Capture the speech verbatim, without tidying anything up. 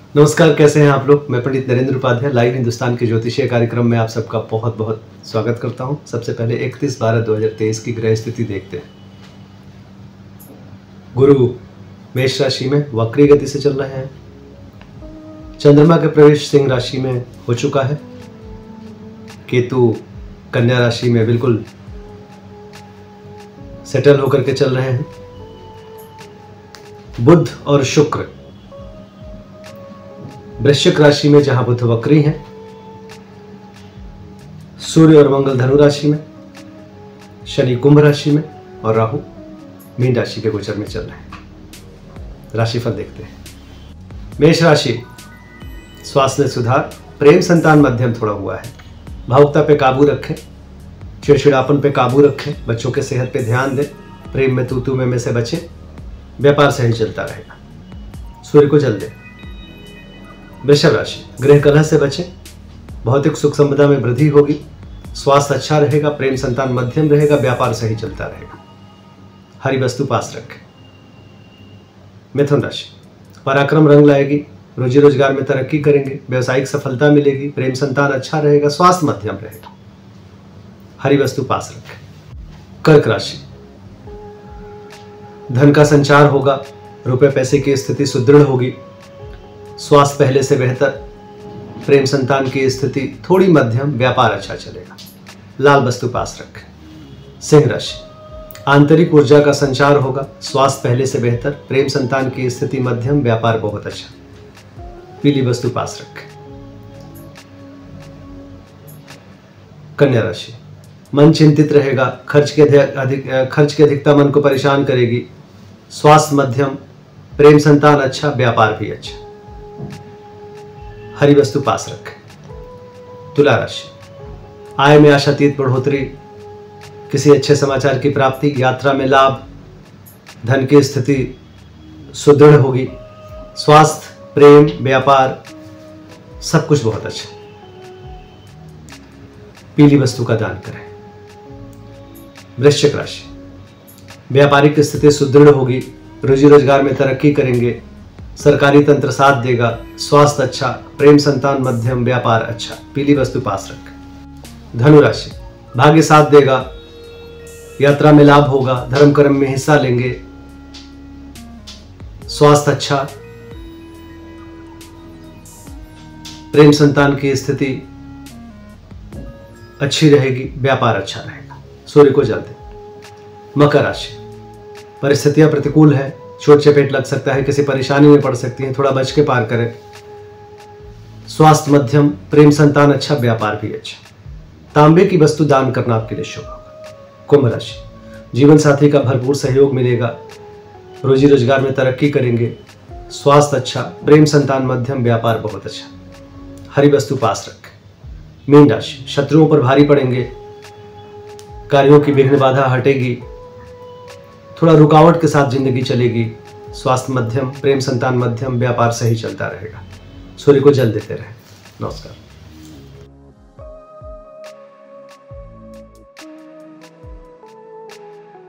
नमस्कार, कैसे हैं आप लोग। मैं पंडित नरेंद्र उपाध्याय लाइव हिंदुस्तान के ज्योतिषीय कार्यक्रम में आप सबका बहुत बहुत स्वागत करता हूं। सबसे पहले इकतीस बारह दो हज़ार तेईस की ग्रह स्थिति देखते हैं। गुरु मेष राशि में वक्री गति से चल रहे हैं। चंद्रमा का प्रवेश सिंह राशि में हो चुका है। केतु कन्या राशि में बिल्कुल सेटल होकर के चल रहे हैं। बुध और शुक्र वृश्चिक राशि में, जहां बुध वक्री हैं। सूर्य और मंगल धनु राशि में, शनि कुंभ राशि में और राहु मीन राशि के गोचर में चल रहे हैं। राशिफल देखते हैं। मेष राशि, स्वास्थ्य में सुधार, प्रेम संतान मध्यम थोड़ा हुआ है। भावुकता पे काबू रखें, चिड़चिड़ापन पे काबू रखें, बच्चों के सेहत पे ध्यान दें, प्रेम में तू तू में, में से बचें, व्यापार सही चलता रहेगा। सूर्य को जल दें। वृषभ राशि, गृह कलह से बचें, भौतिक सुख संपदा में वृद्धि होगी, स्वास्थ्य अच्छा रहेगा, प्रेम संतान मध्यम रहेगा, व्यापार सही चलता रहेगा। हरी वस्तु पास रखें। मिथुन राशि, पराक्रम रंग लाएगी, रोजी रोजगार में तरक्की करेंगे, व्यवसायिक सफलता मिलेगी, प्रेम संतान अच्छा रहेगा, स्वास्थ्य मध्यम रहेगा। हरी वस्तु पास रखें। कर्क राशि, धन का संचार होगा, रुपए पैसे की स्थिति सुदृढ़ होगी, स्वास्थ्य पहले से बेहतर, प्रेम संतान की स्थिति थोड़ी मध्यम, व्यापार अच्छा चलेगा। लाल वस्तु पास रखें। सिंह राशि, आंतरिक ऊर्जा का संचार होगा, स्वास्थ्य पहले से बेहतर, प्रेम संतान की स्थिति मध्यम, व्यापार बहुत अच्छा। पीली वस्तु पास रखें। कन्या राशि, मन चिंतित रहेगा, खर्च के अधिक खर्च की अधिकता मन को परेशान करेगी, स्वास्थ्य मध्यम, प्रेम संतान अच्छा, व्यापार भी अच्छा। हरी वस्तु पास रखें। तुला राशि, आय में आशातीत बढ़ोतरी, किसी अच्छे समाचार की प्राप्ति, यात्रा में लाभ, धन की स्थिति सुदृढ़ होगी, स्वास्थ्य, प्रेम, व्यापार सब कुछ बहुत अच्छा। पीली वस्तु का दान करें। वृश्चिक राशि, व्यापारिक स्थिति सुदृढ़ होगी, रोजी रोजगार में तरक्की करेंगे, सरकारी तंत्र साथ देगा, स्वास्थ्य अच्छा, प्रेम संतान मध्यम, व्यापार अच्छा। पीली वस्तु पास रखें। धनु राशि, भाग्य साथ देगा, यात्रा में लाभ होगा, धर्म कर्म में हिस्सा लेंगे, स्वास्थ्य अच्छा, प्रेम संतान की स्थिति अच्छी रहेगी, व्यापार अच्छा रहेगा। सूर्य को जल दें। मकर राशि, परिस्थितियां प्रतिकूल है, चोट चपेट लग सकता है, किसी परेशानी में पड़ सकती है, थोड़ा बच के पार करें। स्वास्थ्य मध्यम, प्रेम संतान अच्छा, व्यापार भी अच्छा। तांबे की वस्तु दान करना आपके लिए शुभ होगा। कुंभ राशि, जीवन साथी का भरपूर सहयोग मिलेगा, रोजी रोजगार में तरक्की करेंगे, स्वास्थ्य अच्छा, प्रेम संतान मध्यम, व्यापार बहुत अच्छा। हरी वस्तु पास रखें। मीन राशि, शत्रुओं पर भारी पड़ेंगे, कार्यों की विघ्न बाधा हटेगी, थोड़ा रुकावट के साथ जिंदगी चलेगी, स्वास्थ्य मध्यम, प्रेम संतान मध्यम, व्यापार सही चलता रहेगा। सूर्य को जल देते रहे। नमस्कार।